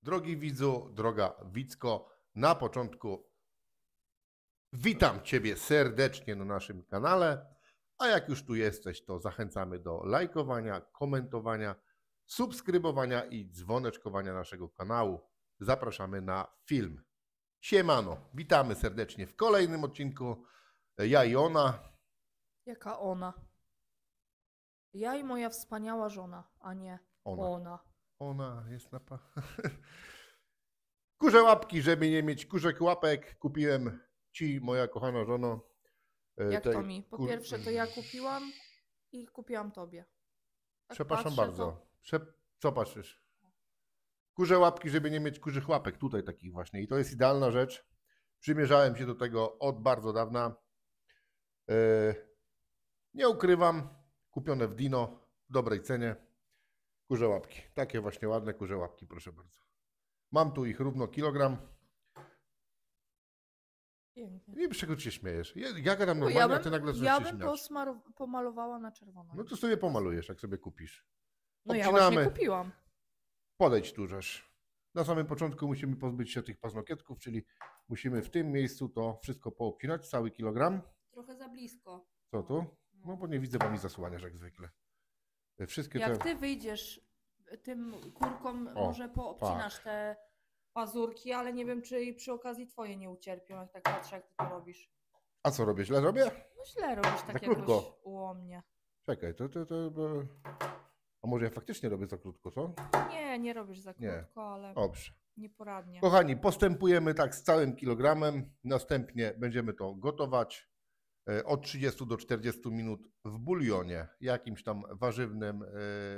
Drogi widzu, droga widzko, na początku witam Ciebie serdecznie na naszym kanale, a jak już tu jesteś, to zachęcamy do lajkowania, komentowania, subskrybowania i dzwoneczkowania naszego kanału. Zapraszamy na film. Siemano, witamy serdecznie w kolejnym odcinku. Ja i ona. Jaka ona? Ja i moja wspaniała żona, a nie ona. Ona jest na Kurze łapki, żeby nie mieć kurzek łapek, kupiłem Ci, moja kochana żono. Jak to mi? Po pierwsze to ja kupiłam i kupiłam tobie. Tak Przepraszam patrzę, bardzo. Co patrzysz? Kurze łapki, żeby nie mieć kurzych łapek. Tutaj takich właśnie. I to jest idealna rzecz. Przymierzałem się do tego od bardzo dawna. Nie ukrywam. Kupione w Dino w dobrej cenie. Kurze łapki. Takie właśnie ładne kurze łapki, proszę bardzo. Mam tu ich równo kilogram. Pięknie. Nie wiem, czego się śmiejesz. Ja gadam No, normalnie, a ty nagle ja zaczniesz bym śmiać. pomalowała na czerwono. No to sobie pomalujesz, jak sobie kupisz. No ja Obcinamy. właśnie kupiłam. Podejdź tu, żeż. Na samym początku musimy pozbyć się tych paznokietków, czyli musimy w tym miejscu to wszystko poobcinać, cały kilogram. Trochę za blisko. Co tu? No bo nie widzę, bo mi zasłaniasz jak zwykle. Wszystkie Jak te... ty wyjdziesz tym kurkom, może poobcinasz te pazurki, ale nie wiem, czy przy okazji twoje nie ucierpią, jak tak patrzę, jak ty to robisz. A co robię? Źle robię? No źle robisz tak krótko. jakoś ułomnie. Czekaj, A może ja faktycznie robię za krótko, co? Nie robisz za krótko, ale Dobrze. nieporadnie. Kochani, postępujemy tak z całym kilogramem. Następnie będziemy to gotować od 30 do 40 minut w bulionie, jakimś tam warzywnym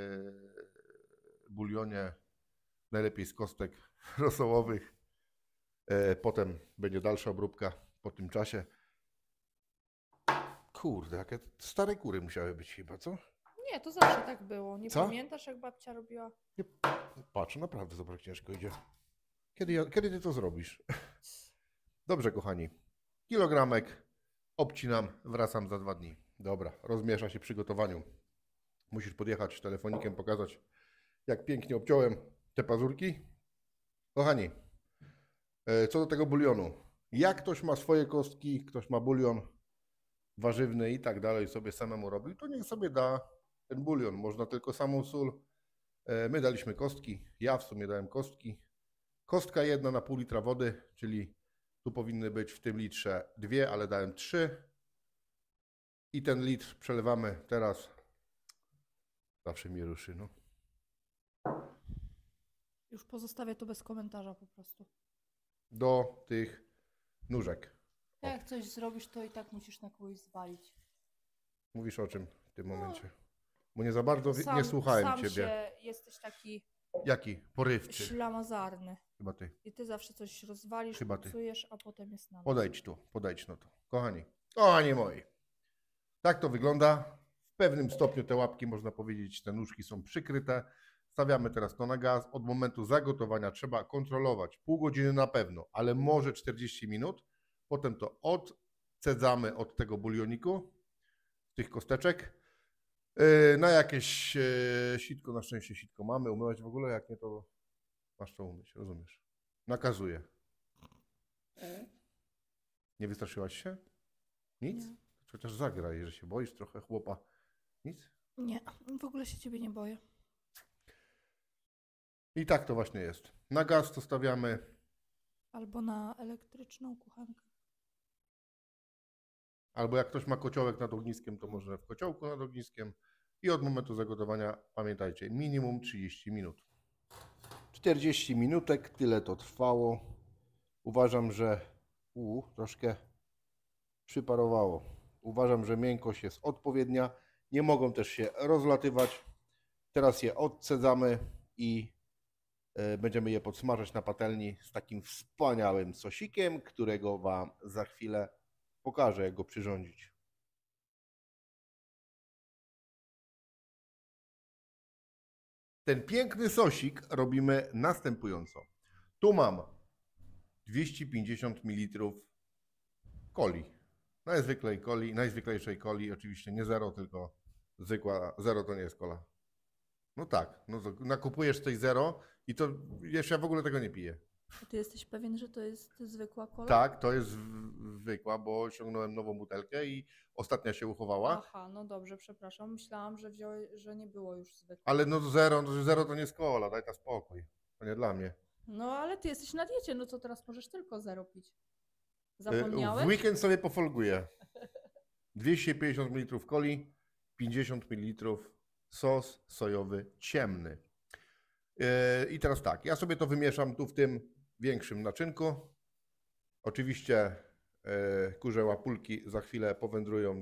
bulionie, najlepiej z kostek rosołowych. Potem będzie dalsza obróbka po tym czasie. Kurde, jakie stare kury musiały być chyba, co? Nie, to zawsze tak było. Nie Co? pamiętasz, jak babcia robiła? Nie, patrz, naprawdę zobacz, ciężko idzie. Kiedy ty to zrobisz? Dobrze, kochani. Kilogramek obcinam, wracam za 2 dni. Dobra, rozmiesza się przy gotowaniu. Musisz podjechać telefonikiem, pokazać, jak pięknie obciąłem te pazurki. Kochani, co do tego bulionu. Jak ktoś ma swoje kostki, ktoś ma bulion warzywny i tak dalej, sobie samemu robił, to niech sobie da ten bulion. Można tylko samą sól. My daliśmy kostki, ja w sumie dałem kostki. Kostka jedna na pół litra wody, czyli tu powinny być w tym litrze 2, ale dałem 3. I ten litr przelewamy teraz. Zawsze mi ruszy, no. Już pozostawię to bez komentarza po prostu. Do tych nóżek. Jak coś zrobisz, to i tak musisz na kogoś zwalić. Mówisz o czym w tym momencie? Bo nie za bardzo nie słuchałem sam ciebie. Się jesteś taki Jaki? Porywczy. ślamazarny. Chyba ty. I ty zawsze coś rozwalisz, Chyba ty. popsujesz, a potem jest na nas. Podejdź no to. Kochani moi. Tak to wygląda. W pewnym stopniu te łapki, można powiedzieć, te nóżki są przykryte. Stawiamy teraz to na gaz. Od momentu zagotowania trzeba kontrolować. Pół godziny na pewno, ale może 40 minut. Potem to odcedzamy od tego bulioniku, tych kosteczek. Na jakieś sitko, na szczęście sitko mamy. Umywać w ogóle? Jak nie, to masz to umyć, rozumiesz? Nakazuję. Nie wystraszyłaś się? Nic? Nie. Chociaż zagraj, że się boisz trochę chłopa. Nic? Nie, w ogóle się ciebie nie boję. I tak to właśnie jest. Na gaz to stawiamy. Albo na elektryczną kuchenkę. Albo jak ktoś ma kociołek nad ogniskiem, to może w kociołku nad ogniskiem. I od momentu zagotowania, pamiętajcie, minimum 30 minut. 40 minutek, tyle to trwało. Uważam, że troszkę przyparowało. Uważam, że miękkość jest odpowiednia. Nie mogą też się rozlatywać. Teraz je odcedzamy i będziemy je podsmażać na patelni z takim wspaniałym sosikiem, którego Wam za chwilę pokażę, jak go przyrządzić. Ten piękny sosik robimy następująco. Tu mam 250 ml coli. Najzwyklejszej coli, oczywiście nie zero, tylko zwykła, zero to nie jest cola. No tak, no to nakupujesz tej zero I to jeszcze ja w ogóle tego nie piję. A ty jesteś pewien, że to jest zwykła kola? Tak, to jest zwykła, bo ściągnąłem nową butelkę i ostatnia się uchowała. Aha, no dobrze, przepraszam. Myślałam, że że nie było już zwykłe. Ale no zero to nie jest kola, daj ta spokój. To nie dla mnie. No ale ty jesteś na diecie, no to teraz możesz tylko zero pić. W Zapomniałeś? weekend sobie pofolguję. 250 ml coli, 50 ml sos sojowy ciemny. I teraz tak, ja sobie to wymieszam tu w tym większym naczynku. Oczywiście kurze łapulki za chwilę powędrują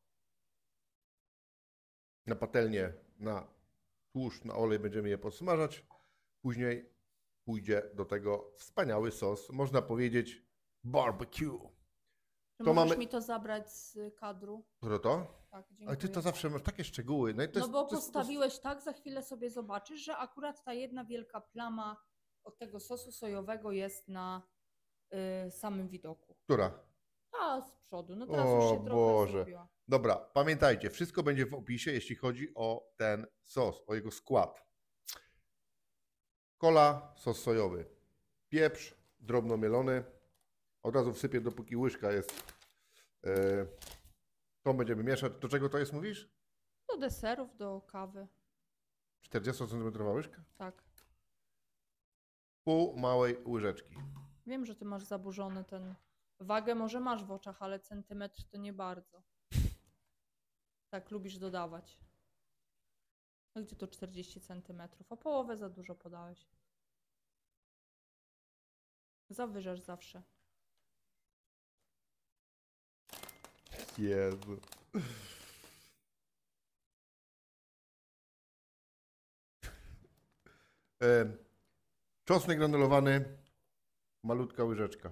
na patelnię, na tłuszcz, na olej, będziemy je podsmażać. Później pójdzie do tego wspaniały sos, można powiedzieć barbecue. Czy To możesz mamy- mi to zabrać z kadru? Które to? Tak, dziękuję. Ale ty to zawsze masz takie szczegóły. No, i to No jest, bo to jest- postawiłeś tak, za chwilę sobie zobaczysz, że akurat ta jedna wielka plama od tego sosu sojowego jest na samym widoku. Która? A z przodu, no teraz O już się trochę Boże. zrobiła. Dobra, pamiętajcie, wszystko będzie w opisie, jeśli chodzi o ten sos, o jego skład. Kola, sos sojowy, pieprz drobno mielony. Od razu wsypię, dopóki łyżka jest. To będziemy mieszać. Do czego to jest, mówisz? Do deserów, do kawy. 40 cm łyżka? Tak. Pół małej łyżeczki. Wiem, że ty masz zaburzony ten... Wagę może masz w oczach, ale centymetr to nie bardzo. Tak lubisz dodawać. No gdzie to 40 centymetrów? O połowę za dużo podałeś. Zawyżasz zawsze. Jezu. Czosnek granulowany, malutka łyżeczka.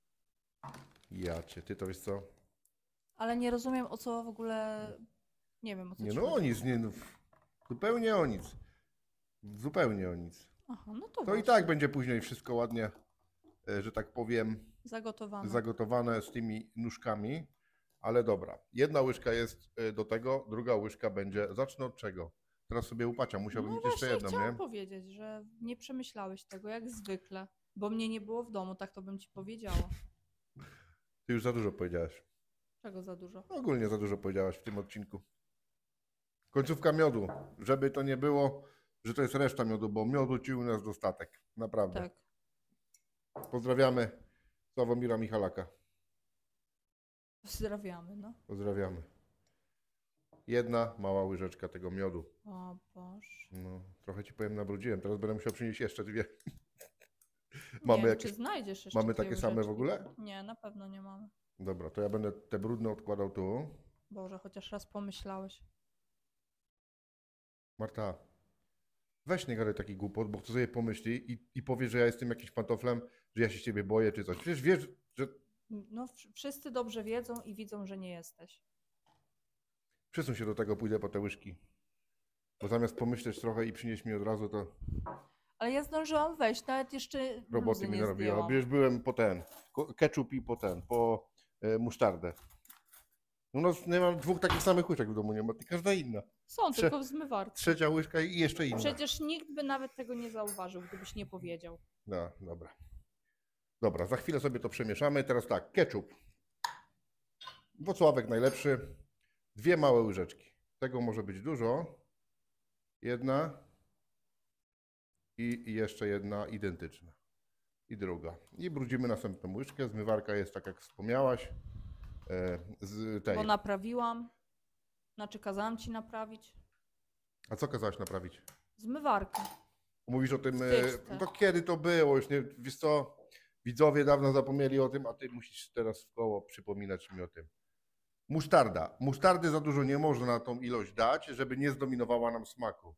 Ty to wiesz co? Ale nie rozumiem, o co w ogóle... Nie wiem, o co Nie ci no o chodzi. nic, nie, no, zupełnie o nic. Zupełnie o nic. Aha, no to To i właśnie. tak będzie później wszystko ładnie, że tak powiem, Zagotowane. zagotowane z tymi nóżkami. Ale dobra, jedna łyżka jest do tego, druga łyżka będzie... Zacznę od czego? Teraz sobie upacia, musiałbym No mieć jeszcze właśnie jedną, chciałam nie? powiedzieć, że nie przemyślałeś tego jak zwykle, bo mnie nie było w domu, tak to bym ci powiedziała. Ty już za dużo powiedziałeś. Czego za dużo? Ogólnie za dużo powiedziałaś w tym odcinku. Końcówka miodu, żeby to nie było, że to jest reszta miodu, bo miodu ci u nas dostatek. Naprawdę. Tak. Pozdrawiamy Sławomira Michalaka. Pozdrawiamy, no. Pozdrawiamy. Jedna mała łyżeczka tego miodu. O Boże. No, trochę ci powiem, nabrudziłem. Teraz będę musiał przynieść jeszcze dwie. Nie Mamy wiem, jakieś... czy znajdziesz jeszcze mamy dwie takie same w łyżeczki. ogóle? Nie, na pewno nie mamy. Dobra, to ja będę te brudne odkładał tu. Boże, chociaż raz pomyślałeś. Marta, weź nie gadaj taki głupot, bo kto sobie pomyśli i powie, że ja jestem jakimś pantoflem, że ja się ciebie boję czy coś. Przecież wiesz, że... No, wszyscy dobrze wiedzą i widzą, że nie jesteś. Przesuń się do tego, pójdę po te łyżki. Bo zamiast pomyśleć trochę i przynieść mi od razu, to Ale ja zdążyłam wejść, nawet jeszcze roboty bluzy mi nie narobiła. zdjęłam. Przecież byłem po ketchup i po musztardę. U nas nie mam dwóch takich samych łyżek w domu, nie ma, każda inna. Są, tylko w zmywarce. Trzecia łyżka i jeszcze inna. Przecież nikt by nawet tego nie zauważył, gdybyś nie powiedział. No, dobra. Dobra, za chwilę sobie to przemieszamy. Teraz tak, ketchup. Włocławek najlepszy. Dwie małe łyżeczki. Tego może być dużo. Jedna i jeszcze jedna identyczna. I druga. I brudzimy następną łyżkę. Zmywarka jest tak, jak wspomniałaś. Z tej. Bo naprawiłam. Znaczy kazałam ci naprawić. A co kazałaś naprawić? Zmywarkę. Mówisz o tym, Wtyczkę. to kiedy to było? Już nie, wiesz co, widzowie dawno zapomnieli o tym, a ty musisz teraz w koło przypominać mi o tym. Musztarda. Musztardy za dużo nie można na tą ilość dać, żeby nie zdominowała nam smaku.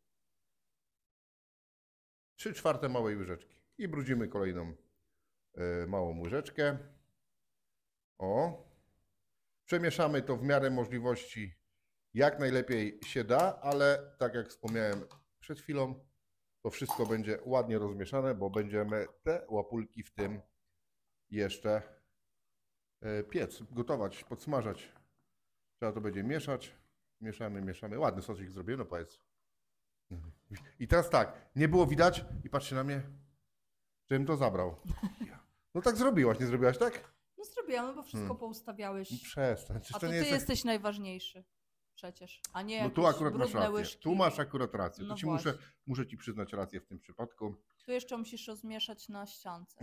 3/4 małej łyżeczki. I brudzimy kolejną małą łyżeczkę. O. Przemieszamy to w miarę możliwości jak najlepiej się da, ale tak jak wspomniałem przed chwilą, to wszystko będzie ładnie rozmieszane, bo będziemy te łapulki w tym jeszcze piec, gotować, podsmażać. Trzeba to będzie mieszać. Mieszamy, mieszamy. Ładny sosik zrobimy, no powiedz. I teraz tak, nie było widać i patrzy na mnie, żebym to zabrał. No tak zrobiłaś, nie zrobiłaś tak? No zrobiłam, no bo wszystko Hmm. poustawiałeś. Przestań, przecież A to to nie ty jest... jesteś najważniejszy. Przecież. A nie No tu jakieś akurat masz brudne rację. łyżki. Tu masz akurat rację. No Tu ci muszę, właśnie. muszę ci przyznać rację w tym przypadku. Tu jeszcze musisz rozmieszać na ściance.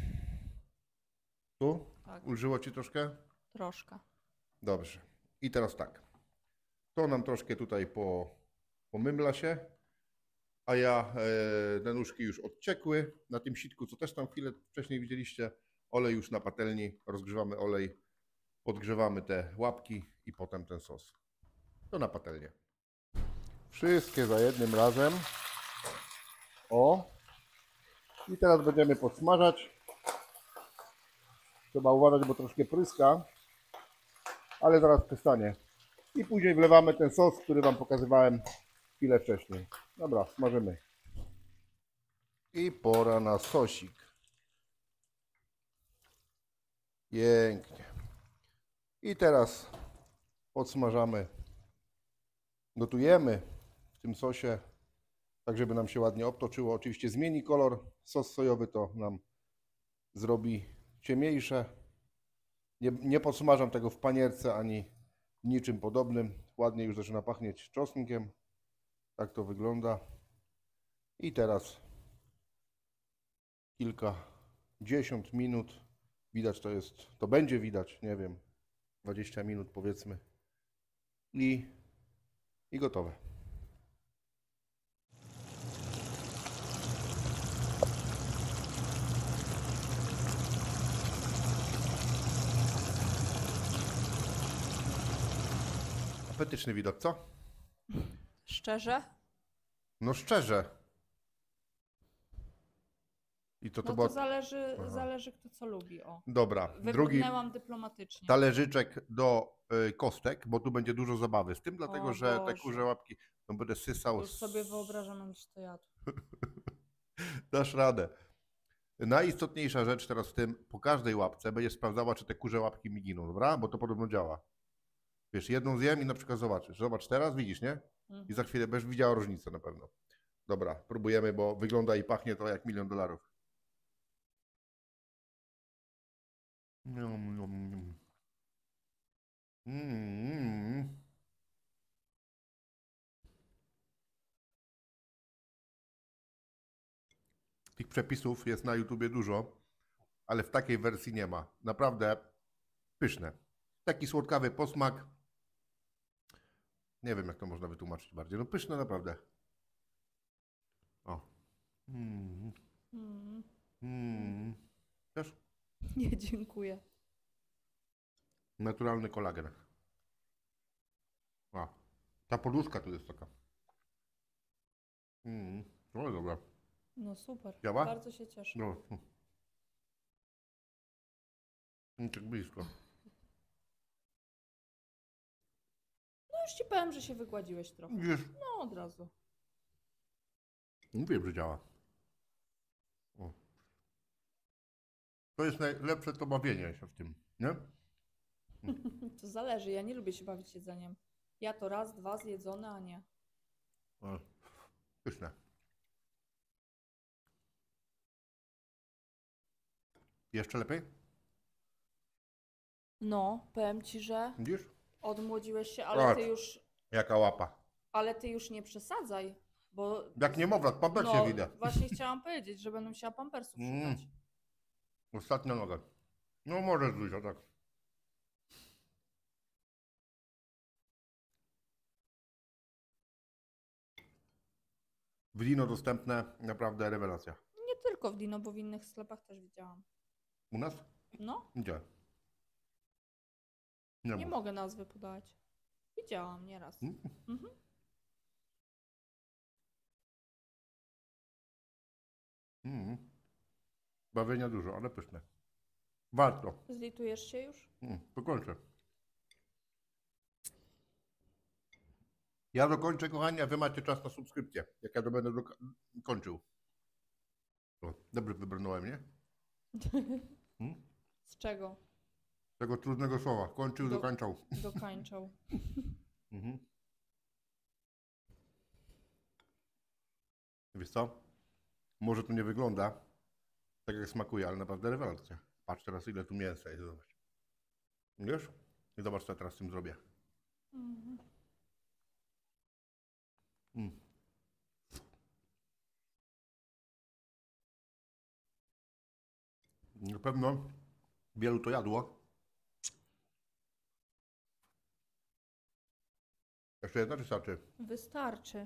Tu? Tak, Ulżyło ci troszkę? troszkę. Dobrze. I teraz tak. To nam troszkę tutaj pomymla się, a ja te nóżki już odciekły. Na tym sitku, co też tam chwilę wcześniej widzieliście, olej już na patelni, rozgrzewamy olej, podgrzewamy te łapki i potem ten sos. To na patelnię. Wszystkie za jednym razem. O. I teraz będziemy podsmażać. Trzeba uważać, bo troszkę pryska, ale zaraz przestanie. I później wlewamy ten sos, który Wam pokazywałem chwilę wcześniej. Dobra, smażymy. I pora na sosik. Pięknie. I teraz podsmażamy. Gotujemy w tym sosie, tak żeby nam się ładnie obtoczyło. Oczywiście zmieni kolor. Sos sojowy to nam zrobi ciemniejsze. Nie podsmażam tego w panierce ani niczym podobnym. Ładnie już zaczyna pachnieć czosnkiem. Tak to wygląda. I teraz kilkadziesiąt minut. Widać to będzie widać, nie wiem, 20 minut powiedzmy. I gotowe. Apetyczny widok, co? Szczerze? No szczerze. I to No było... to zależy, Aha. zależy kto co lubi. O. Dobra, drugi Wybrnęłam dyplomatycznie. talerzyczek do kostek, bo tu będzie dużo zabawy z tym, dlatego O że te Boże. kurze łapki, no będę sysał. Już sobie wyobrażam, jakbyś to jadł. Dasz radę. Najistotniejsza rzecz teraz w tym, po każdej łapce będziesz sprawdzała, czy te kurze łapki mi giną, dobra? Bo to podobno działa. Wiesz, jedną zjem i na przykład zobaczysz. Zobacz teraz, widzisz, nie? I za chwilę będziesz widziała różnicę na pewno. Dobra, próbujemy, bo wygląda i pachnie to jak $1 000 000. Tych przepisów jest na YouTubie dużo, ale w takiej wersji nie ma. Naprawdę pyszne. Taki słodkawy posmak. Nie wiem, jak to można wytłumaczyć bardziej. No pyszne naprawdę. O. Też Nie, dziękuję. naturalny kolagen. A. Ta poduszka tu jest taka. No dobra. No super. Działa? Bardzo się cieszę. No. Tak blisko. No już ci powiem, że się wygładziłeś trochę. Wiesz, No od razu. mówię, że działa. O. To jest najlepsze to bawienie się w tym, nie? To zależy. Ja nie lubię się bawić jedzeniem. Ja to raz, dwa zjedzone, a nie. O. Pyszne. Jeszcze lepiej? No, powiem ci, że Widzisz? odmłodziłeś się, Jaka łapa. ale ty już nie przesadzaj, bo Jak niemowlak, pampersie no, widzę. właśnie chciałam powiedzieć, że będę musiała pampersów szukać. Ostatnia noga. No może Zuzia, tak. Wino dostępne, naprawdę rewelacja. Nie tylko w Dino, bo w innych sklepach też widziałam. U nas? No, Gdzie? nie mów. mogę nazwy podać. Widziałam nieraz. Mhm. Bawienia dużo, ale pyszne. Warto. Zlitujesz się już? Dokończę. Ja dokończę, kochani, a wy macie czas na subskrypcję. Jak ja to będę kończył. O, dobrze wybrnąłem, nie? Z czego? Tego trudnego słowa. Kończył, dokończał. Dokańczał. Wiesz co? Może to nie wygląda tak jak smakuje, ale naprawdę rewelacja. Patrz teraz ile tu mięsa jest, zobacz. Wiesz? I zobacz co ja teraz z tym zrobię. Mhm. Mm. Na pewno wielu to jadło. Jeszcze jedna czy starczy? Wystarczy.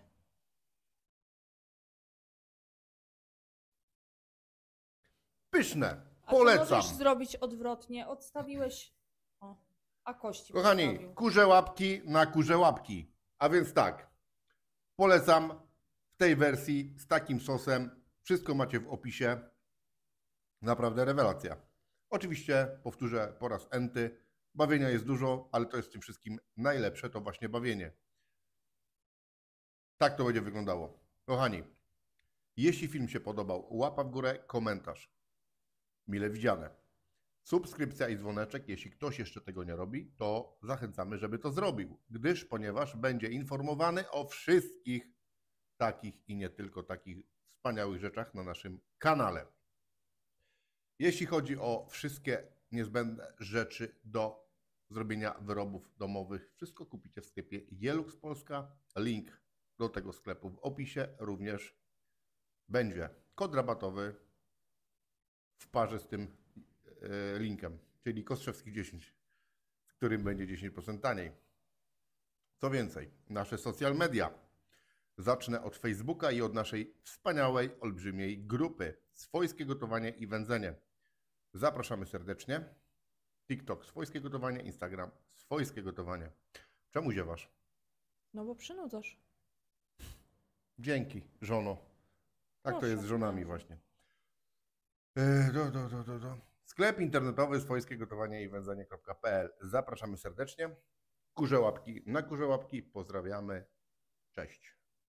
Pyszne! A to Polecam! możesz zrobić odwrotnie. Odstawiłeś... O, a kości Kochani, postawił. kurze łapki na kurze łapki. A więc tak, polecam w tej wersji z takim sosem. Wszystko macie w opisie. Naprawdę rewelacja. Oczywiście powtórzę po raz enty. Bawienia jest dużo, ale to jest w tym wszystkim najlepsze, to właśnie bawienie. Tak to będzie wyglądało. Kochani, jeśli film się podobał, łapa w górę, komentarz. Mile widziane. Subskrypcja i dzwoneczek, jeśli ktoś jeszcze tego nie robi, to zachęcamy, żeby to zrobił, ponieważ będzie informowany o wszystkich takich i nie tylko takich wspaniałych rzeczach na naszym kanale. Jeśli chodzi o wszystkie niezbędne rzeczy do zrobienia wyrobów domowych, wszystko kupicie w sklepie Jelux Polska. Link do tego sklepu w opisie również będzie. Kod rabatowy w parze z tym linkiem, czyli Kostrzewski 10, w którym będzie 10% taniej. Co więcej, nasze social media. Zacznę od Facebooka i od naszej wspaniałej, olbrzymiej grupy Swojskie Gotowanie i Wędzenie. Zapraszamy serdecznie. TikTok Swojskie Gotowanie, Instagram Swojskie Gotowanie. Czemu ziewasz? No bo przynudzasz. Dzięki, żono. Tak to Proszę, jest z żonami proszę. właśnie. Sklep internetowy Swojskie Gotowanie i Wędzenie.pl. Zapraszamy serdecznie. Kurze łapki na kurze łapki. Pozdrawiamy. Cześć.